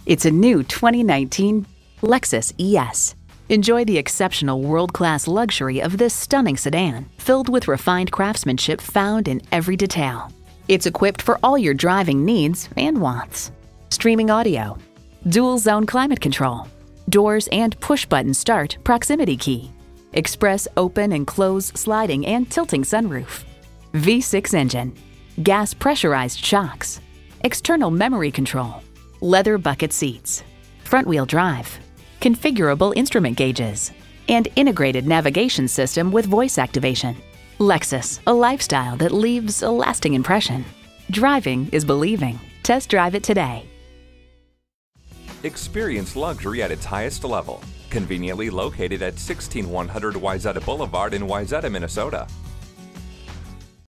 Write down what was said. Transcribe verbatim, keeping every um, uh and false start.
It's a new twenty nineteen Lexus E S. Enjoy the exceptional world-class luxury of this stunning sedan, filled with refined craftsmanship found in every detail. It's equipped for all your driving needs and wants. Streaming audio, dual-zone climate control, doors and push-button start proximity key, express open and close sliding and tilting sunroof, V six engine, gas pressurized shocks, external memory control, leather bucket seats, front-wheel drive, configurable instrument gauges, and integrated navigation system with voice activation. Lexus, a lifestyle that leaves a lasting impression. Driving is believing. Test drive it today. Experience luxury at its highest level. Conveniently located at sixteen one hundred Wayzata Boulevard in Wayzata, Minnesota.